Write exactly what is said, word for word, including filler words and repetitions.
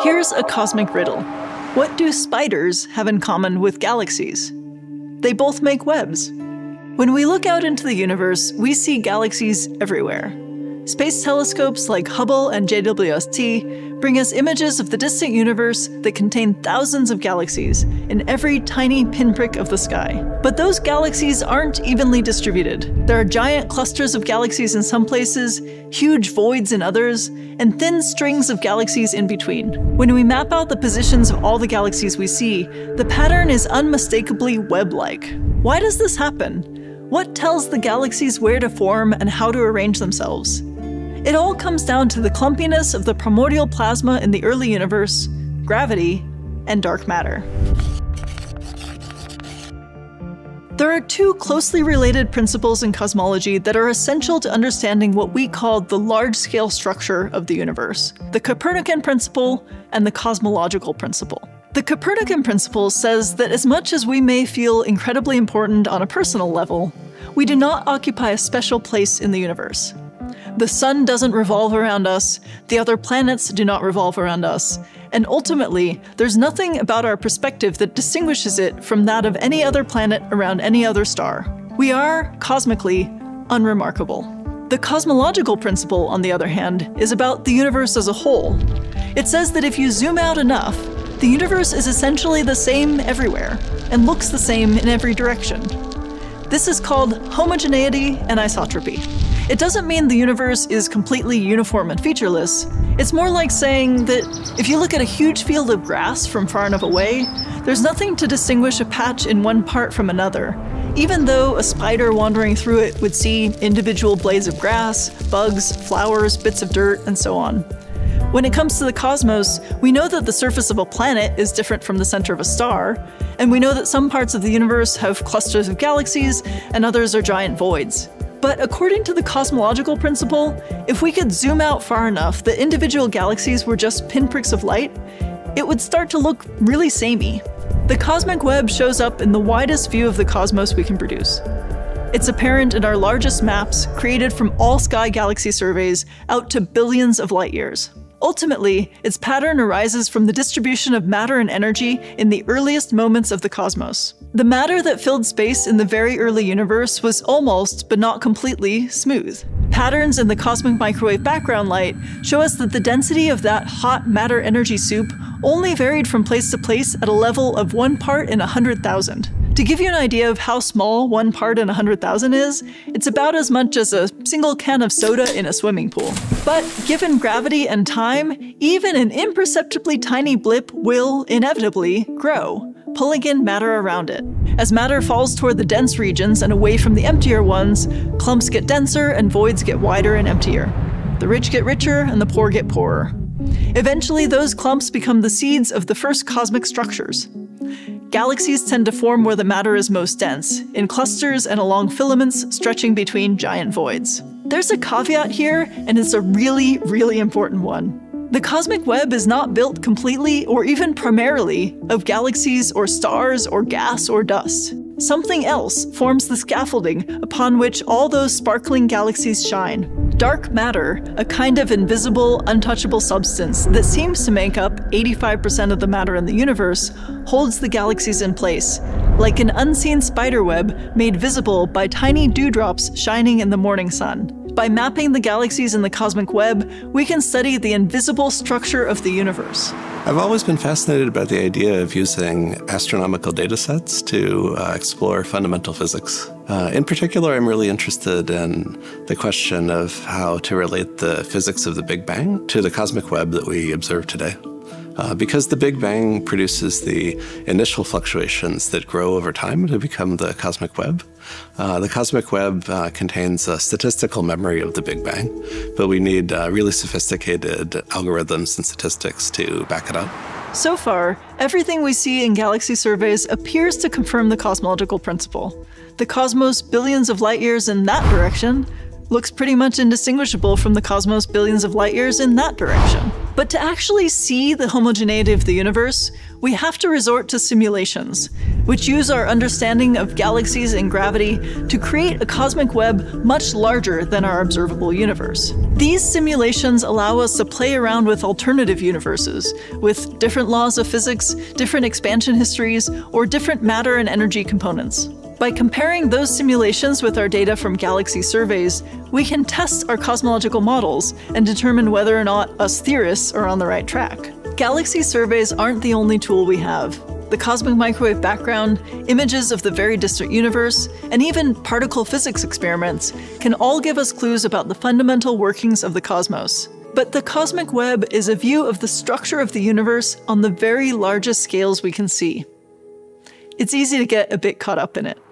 Here's a cosmic riddle. What do spiders have in common with galaxies? They both make webs. When we look out into the universe, we see galaxies everywhere. Space telescopes like Hubble and J W S T bring us images of the distant universe that contain thousands of galaxies in every tiny pinprick of the sky. But those galaxies aren't evenly distributed. There are giant clusters of galaxies in some places, huge voids in others, and thin strings of galaxies in between. When we map out the positions of all the galaxies we see, the pattern is unmistakably web-like. Why does this happen? What tells the galaxies where to form and how to arrange themselves? It all comes down to the clumpiness of the primordial plasma in the early universe, gravity, and dark matter. There are two closely related principles in cosmology that are essential to understanding what we call the large-scale structure of the universe: the Copernican principle and the cosmological principle. The Copernican principle says that as much as we may feel incredibly important on a personal level, we do not occupy a special place in the universe. The sun doesn't revolve around us, the other planets do not revolve around us, and ultimately, there's nothing about our perspective that distinguishes it from that of any other planet around any other star. We are, cosmically, unremarkable. The cosmological principle, on the other hand, is about the universe as a whole. It says that if you zoom out enough, the universe is essentially the same everywhere, and looks the same in every direction. This is called homogeneity and isotropy. It doesn't mean the universe is completely uniform and featureless. It's more like saying that if you look at a huge field of grass from far enough away, there's nothing to distinguish a patch in one part from another, even though a spider wandering through it would see individual blades of grass, bugs, flowers, bits of dirt, and so on. When it comes to the cosmos, we know that the surface of a planet is different from the center of a star, and we know that some parts of the universe have clusters of galaxies and others are giant voids. But according to the cosmological principle, if we could zoom out far enough that individual galaxies were just pinpricks of light, it would start to look really samey. The cosmic web shows up in the widest view of the cosmos we can produce. It's apparent in our largest maps, created from all sky galaxy surveys out to billions of light years. Ultimately, its pattern arises from the distribution of matter and energy in the earliest moments of the cosmos. The matter that filled space in the very early universe was almost, but not completely, smooth. Patterns in the cosmic microwave background light show us that the density of that hot matter-energy soup only varied from place to place at a level of one part in a hundred thousand. To give you an idea of how small one part in a hundred thousand is, it's about as much as a single can of soda in a swimming pool. But given gravity and time, even an imperceptibly tiny blip will, inevitably, grow, pulling in matter around it. As matter falls toward the dense regions and away from the emptier ones, clumps get denser and voids get wider and emptier. The rich get richer and the poor get poorer. Eventually, those clumps become the seeds of the first cosmic structures. Galaxies tend to form where the matter is most dense, in clusters and along filaments stretching between giant voids. There's a caveat here, and it's a really, really important one. The cosmic web is not built completely or even primarily of galaxies or stars or gas or dust. Something else forms the scaffolding upon which all those sparkling galaxies shine. Dark matter, a kind of invisible, untouchable substance that seems to make up eighty-five percent of the matter in the universe, holds the galaxies in place, like an unseen spiderweb made visible by tiny dewdrops shining in the morning sun. By mapping the galaxies in the cosmic web, we can study the invisible structure of the universe. I've always been fascinated by the idea of using astronomical data sets to uh, explore fundamental physics. Uh, in particular, I'm really interested in the question of how to relate the physics of the Big Bang to the cosmic web that we observe today. Uh, because the Big Bang produces the initial fluctuations that grow over time to become the cosmic web. Uh, the cosmic web uh, contains a statistical memory of the Big Bang, but we need uh, really sophisticated algorithms and statistics to back it up. So far, everything we see in galaxy surveys appears to confirm the cosmological principle. The cosmos billions of light years in that direction looks pretty much indistinguishable from the cosmos billions of light years in that direction. But to actually see the homogeneity of the universe, we have to resort to simulations, which use our understanding of galaxies and gravity to create a cosmic web much larger than our observable universe. These simulations allow us to play around with alternative universes, with different laws of physics, different expansion histories, or different matter and energy components. By comparing those simulations with our data from galaxy surveys, we can test our cosmological models and determine whether or not us theorists are on the right track. Galaxy surveys aren't the only tool we have. The cosmic microwave background, images of the very distant universe, and even particle physics experiments can all give us clues about the fundamental workings of the cosmos. But the cosmic web is a view of the structure of the universe on the very largest scales we can see. It's easy to get a bit caught up in it.